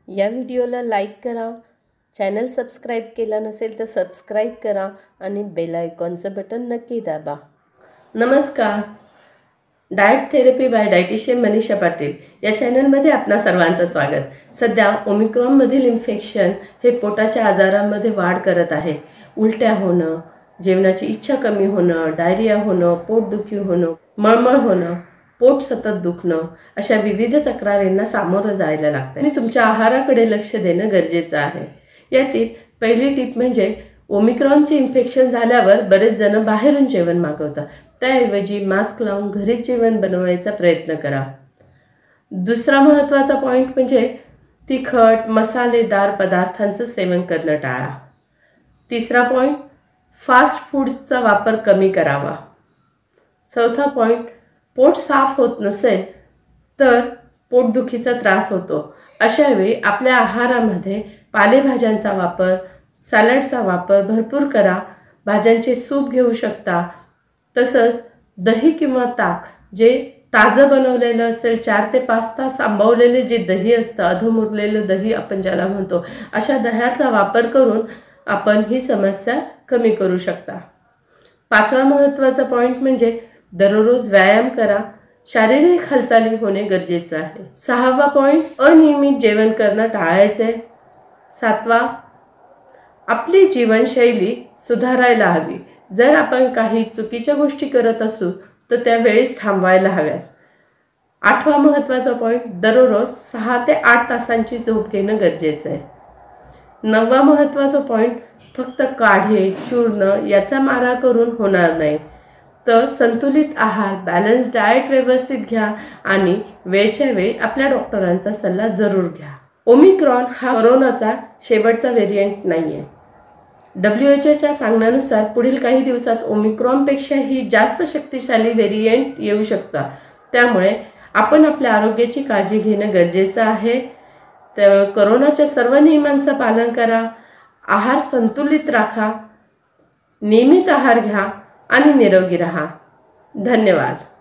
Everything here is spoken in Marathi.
या व्हिडिओला लाईक करा, चॅनल सबस्क्राईब केला नसेल तर सबस्क्राईब करा आणि बेल आयकॉनचं बटन नक्की दाबा। नमस्कार, diet therapy by dietitian Manisha Patil या चॅनलमध्ये आपणा सर्वांचं स्वागत। सध्या ओमिक्रॉनमधील इन्फेक्शन हे पोटाच्या आजारांमध्ये वाढ करत आहे। उलट्या होणं, जेवणाची इच्छा कमी होणं, डायरिया होणं, पोटदुखी होणं, मळमळ होणं, पोट सतत दुखणं अशा विविध तक्रारींना सामोरं जायला लागतं। मी तुमच्या आहाराकडे लक्ष देणं गरजेचं आहे। यातील पहिली टिप म्हणजे ओमिक्रॉनचे इन्फेक्शन झाल्यावर बरेच जण बाहेरून जेवण मागवतात, त्याऐवजी मास्क लावून घरीच जेवण बनवायचा प्रयत्न करा। दुसरा महत्त्वाचा पॉइंट म्हणजे तिखट मसालेदार पदार्थांचं सेवन करणं टाळा। तिसरा पॉइंट फास्ट फूडचा वापर कमी करावा। चौथा पॉइंट पोट साफ होत नसेल तर पोटदुखीचा त्रास होतो, अशा वेळी आपल्या आहारामध्ये पालेभाज्यांचा वापर, सॅलडचा वापर भरपूर करा। भाज्यांचे सूप घेऊ शकता, तसंच दही किंवा ताक जे ताजं बनवलेलं असेल, 4 ते 5 तास आंबवलेले जे दही असतं, अधमुरलेलं दही आपण ज्याला म्हणतो, अशा दह्याचा वापर करून आपण ही समस्या कमी करू शकता। पाचवा महत्त्वाचा पॉइंट म्हणजे दररोज व्यायाम करा, शारीरिक हालचाली होणे गरजेचं आहे। सहावा पॉइंट अनियमित जेवण करणं टाळायचे। सातवा आपली जीवनशैली सुधारायला हवी। जर आपण काही चुकीच्या गोष्टी करत असू तर त्या वेळेस थांबवायला हव्यात। आठवा महत्त्वाचा पॉइंट दररोज 6 ते 8 तासांची झोप घेणं गरजेचं आहे। नववा महत्त्वाचा पॉइंट फक्त काढे चूर्ण याचा मारा करून होणार नाही, तर संतुलित आहार, बॅलन्स डाएट व्यवस्थित घ्या आणि वेळच्या वेळी आपल्या डॉक्टरांचा सल्ला जरूर घ्या। ओमिक्रॉन हा कोरोनाचा शेवटचा व्हेरिएंट नाहीये। WHO सांगण्यानुसार पुढील काही दिवसात ओमिक्रॉनपेक्षाही जास्त शक्तिशाली व्हेरिएंट येऊ शकतात, त्यामुळे आपण आपल्या आरोग्याची काळजी घेणं गरजेचं आहे। तर कोरोनाच्या सर्व नियमांचं पालन करा, आहार संतुलित राखा, नियमित आहार घ्या आणि निरोगी राहा। धन्यवाद।